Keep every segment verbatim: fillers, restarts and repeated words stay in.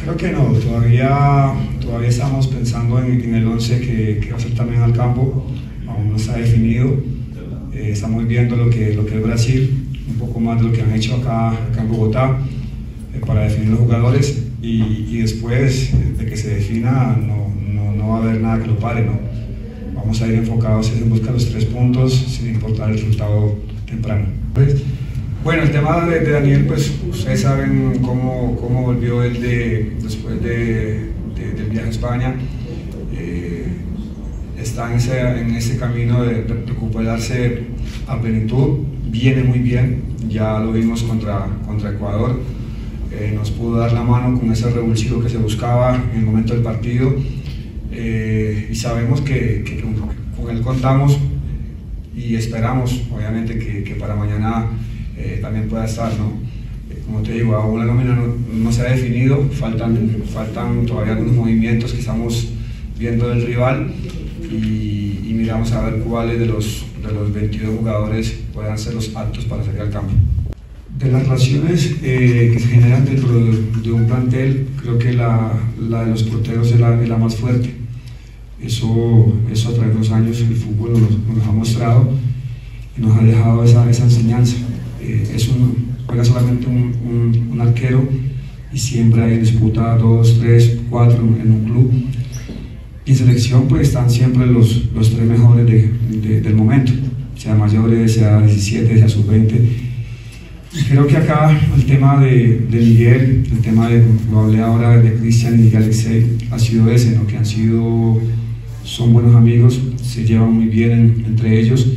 Creo que no, todavía, todavía estamos pensando en, en el once que, que va a ser también al campo, aún no está definido. Eh, estamos viendo lo que, lo que es Brasil, un poco más de lo que han hecho acá, acá en Bogotá, eh, para definir los jugadores, y, y después de que se defina no, no, no va a haber nada que lo pare, ¿no? Vamos a ir enfocados en buscar los tres puntos sin importar el resultado temprano. Bueno, el tema de, de Daniel, pues ustedes saben cómo, cómo volvió él de, después de, de, del viaje a España. Eh, está en ese, en ese camino de, de recuperarse a plenitud, viene muy bien, ya lo vimos contra, contra Ecuador, eh, nos pudo dar la mano con ese revulsivo que se buscaba en el momento del partido, eh, y sabemos que, que con, con él contamos y esperamos obviamente que, que para mañana Eh, también pueda estar, ¿no? Eh, como te digo, aún la nómina no, no se ha definido, faltan, faltan todavía algunos movimientos que estamos viendo del rival, y, y miramos a ver cuáles de los, de los veintidós jugadores puedan ser los aptos para salir al campo. De las relaciones eh, que se generan dentro de, de un plantel, creo que la, la de los porteros es la, es la más fuerte. Eso, eso a través de los años el fútbol nos, nos ha mostrado y nos ha dejado esa, esa enseñanza. Eh, es un, juega solamente un, un, un arquero, y siempre hay disputa dos, tres, cuatro en un club, y en selección pues están siempre los, los tres mejores de, de, del momento, sea mayores, sea diecisiete, sea sub veinte. Creo que acá el tema de, de Miguel, el tema de, lo hablé ahora de Cristian y de Alexei, ha sido ese, ¿no? Que han sido, son buenos amigos, se llevan muy bien en, entre ellos.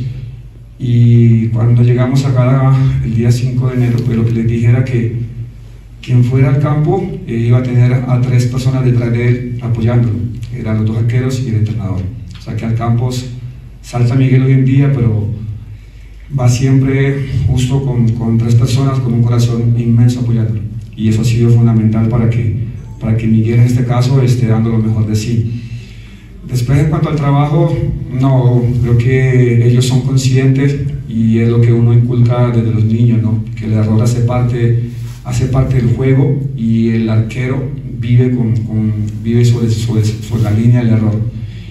Y cuando llegamos acá el día cinco de enero, pues lo que les dije era que quien fuera al campo eh, iba a tener a tres personas detrás de él apoyándolo, eran los dos arqueros y el entrenador. O sea que al campo salta Miguel hoy en día, pero va siempre justo con, con tres personas, con un corazón inmenso apoyándolo, y eso ha sido fundamental para que, para que Miguel en este caso esté dando lo mejor de sí. Después, en cuanto al trabajo, no, creo que ellos son conscientes, y es lo que uno inculca desde los niños, ¿no? Que el error hace parte, hace parte del juego, y el arquero vive, con, con, vive sobre, sobre, sobre la línea del error.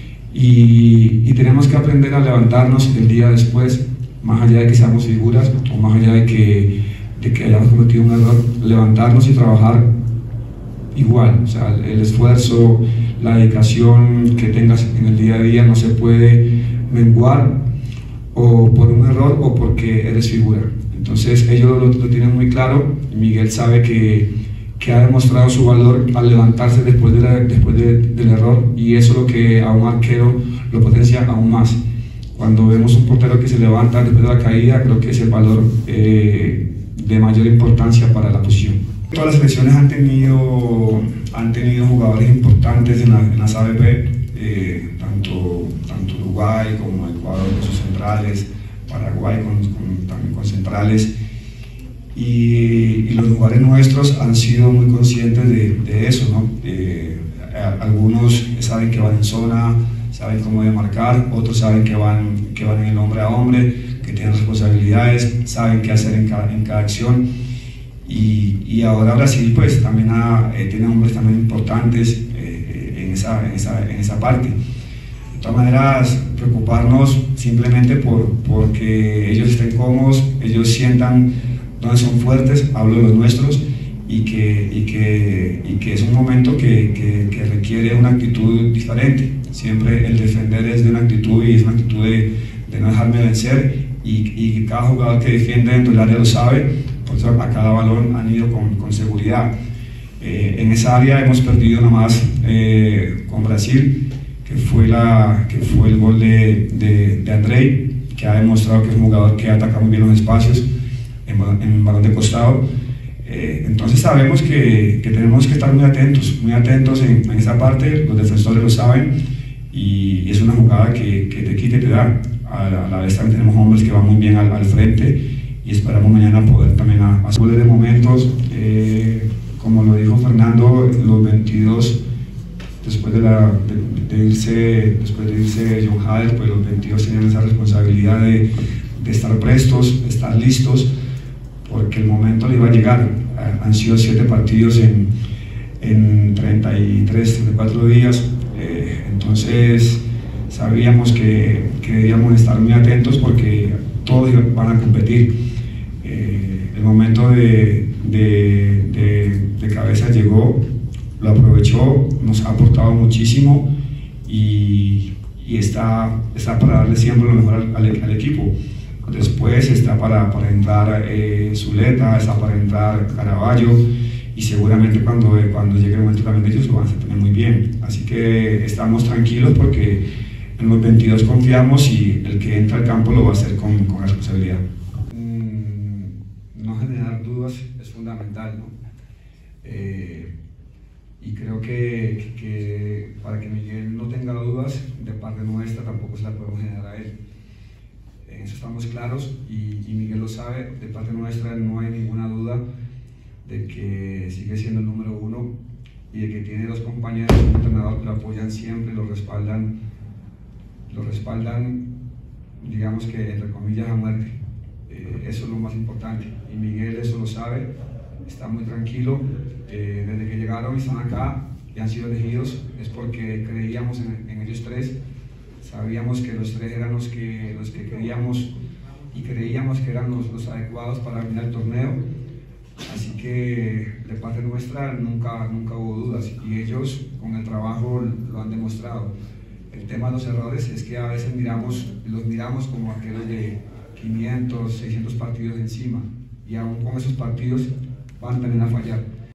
Y, y tenemos que aprender a levantarnos el día después, más allá de que seamos figuras, o más allá de que, de que hayamos cometido un error, levantarnos y trabajar igual. O sea, el esfuerzo, la dedicación que tengas en el día a día no se puede menguar o por un error o porque eres figura. Entonces ellos lo, lo tienen muy claro. Miguel sabe que, que ha demostrado su valor al levantarse después, de la, después de, del error, y eso es lo que a un arquero lo potencia aún más. Cuando vemos un portero que se levanta después de la caída, creo que es el valor eh, de mayor importancia para la posición. Todas las selecciones han tenido, han tenido jugadores importantes en, la, en las A B P, eh, tanto, tanto Uruguay como Ecuador con sus centrales, Paraguay con, con, también con centrales, y, y los jugadores nuestros han sido muy conscientes de, de eso, ¿no? Eh, algunos saben que van en zona, saben cómo deben marcar, otros saben que van, que van en el hombre a hombre, que tienen responsabilidades, saben qué hacer en cada, en cada acción. Y, y ahora Brasil pues también ha, eh, tiene hombres también importantes eh, en, esa, en, esa, en esa parte. De todas maneras, preocuparnos simplemente por porque ellos estén cómodos, ellos sientan donde son fuertes, hablo de los nuestros, y que, y que, y que es un momento que, que, que requiere una actitud diferente. Siempre el defender es de una actitud, y es una actitud de, de no dejarme vencer, y, y cada jugador que defiende dentro del área lo sabe. Por eso a cada balón han ido con, con seguridad. Eh, en esa área hemos perdido nomás eh, con Brasil, que fue, la, que fue el gol de, de, de Andrei, que ha demostrado que es un jugador que ataca muy bien los espacios en, en balón de costado. Eh, entonces sabemos que, que tenemos que estar muy atentos, muy atentos en, en esa parte, los defensores lo saben, y, y es una jugada que, que te quita y te da. A la, a la vez también tenemos hombres que van muy bien al, al frente, y esperamos mañana poder también hacer de momentos, eh, como lo dijo Fernando, los veintidós, después de, la, de, de irse, después de irse John Hader, pues los veintidós tenían esa responsabilidad de, de estar prestos, de estar listos, porque el momento le iba a llegar. Han sido siete partidos en, en tres, en cuatro días, eh, entonces sabíamos que, que debíamos estar muy atentos porque todos van a competir. Eh, el momento de, de, de, de cabeza llegó, lo aprovechó, nos ha aportado muchísimo y, y está, está para darle siempre lo mejor al, al, al equipo. Después está para, para entrar eh, Zuleta, está para entrar Caraballo y seguramente cuando, cuando llegue el momento también de ellos lo van a hacer también muy bien. Así que estamos tranquilos porque en los veintidós confiamos y el que entra al campo lo va a hacer con, con responsabilidad. Mm, no generar dudas es fundamental, ¿no? Eh, y creo que, que para que Miguel no tenga dudas de parte nuestra tampoco se la podemos generar a él. En eso estamos claros y, y Miguel lo sabe, de parte nuestra no hay ninguna duda de que sigue siendo el número uno y de que tiene dos compañeros, un entrenador que lo apoyan siempre, lo respaldan, lo respaldan, digamos que entre comillas a muerte. Eh, eso es lo más importante y Miguel eso lo sabe, está muy tranquilo. Eh, desde que llegaron y están acá y han sido elegidos es porque creíamos en, en ellos tres. Sabíamos que los tres eran los que, los que queríamos y creíamos que eran los, los adecuados para venir al torneo, así que de parte nuestra nunca, nunca hubo dudas y ellos con el trabajo lo han demostrado. El tema de los errores es que a veces miramos, los miramos como aquellos de quinientos, seiscientos partidos encima y aún con esos partidos van también a fallar.